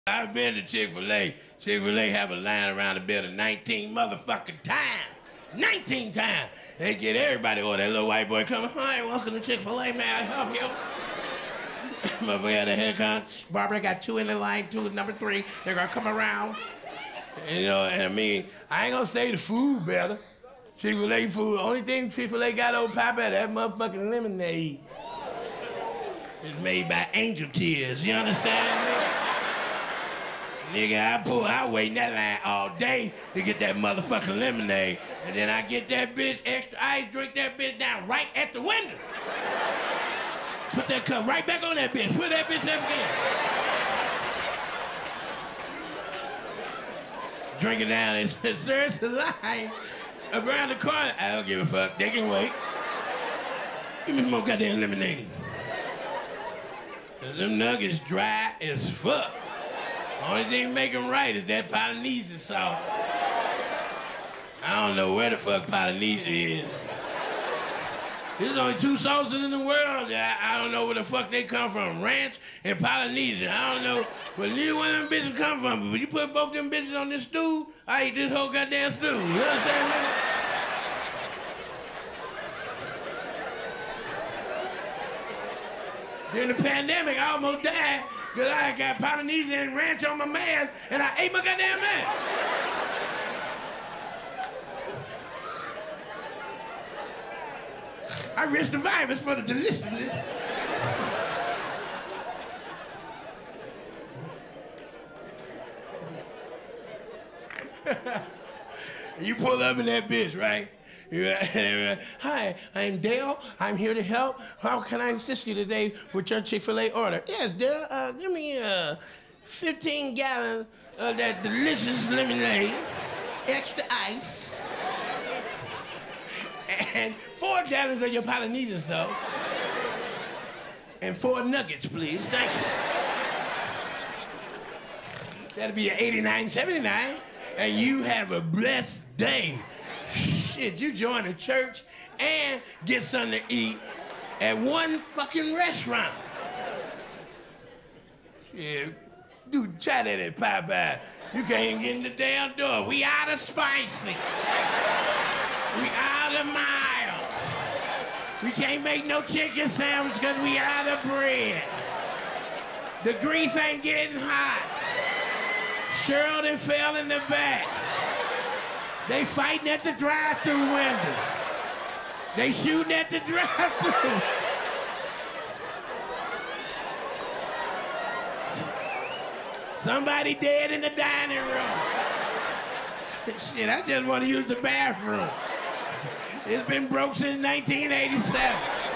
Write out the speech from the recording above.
I've been to Chick-fil-A. Chick-fil-A have a line around the building 19 motherfucking times. 19 times. They get everybody, that little white boy coming, hi, welcome to Chick-fil-A, may I help you? Motherfucker had a haircut. Barbara got 2 in the line, 2 is number 3. They're gonna come around. And, and I mean, I ain't gonna say the food better. Chick-fil-A food, only thing Chick-fil-A got old Papa, that motherfucking lemonade. It's made by angel tears, you understand me? Nigga, I wait in that line all day to get that motherfucking lemonade. And then I get that bitch extra ice, drink that bitch down right at the window. Put that cup right back on that bitch. Put that bitch up again. Drink it down and search the line around the corner. I don't give a fuck. They can wait. Give me some more goddamn lemonade. Cause them nuggets dry as fuck. Only thing make them right is that Polynesian sauce. I don't know where the fuck Polynesia is. There's only 2 sauces in the world that I don't know where the fuck they come from. Ranch and Polynesian. I don't know where neither one of them bitches come from. But when you put both them bitches on this stew, I eat this whole goddamn stew. You understand me? During the pandemic, I almost died because I got Polynesian and ranch on my man, and I ate my goddamn man. I risked the virus for the deliciousness. You pull up in that bitch, right? Hi, I'm Dale. I'm here to help. How can I assist you today with your Chick-fil-A order? Yes, Dale, give me 15 gallons of that delicious lemonade, extra ice, and 4 gallons of your Polynesian sauce, and 4 nuggets, please. Thank you. That'll be $89.79, and you have a blessed day. Shit, you join a church and get something to eat at one fucking restaurant. Shit, dude, try that at Popeye. You can't even get in the damn door. We out of spicy. We out of mild. We can't make no chicken sandwich because we out of bread. The grease ain't getting hot. Cheryl done fell in the back. They fighting at the drive-thru window. They shooting at the drive-thru. Somebody dead in the dining room. Shit, I just want to use the bathroom. It's been broke since 1987.